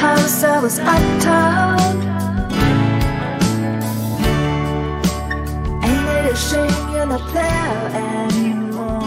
'cause I was uptown. Ain't it a shame you're not there anymore?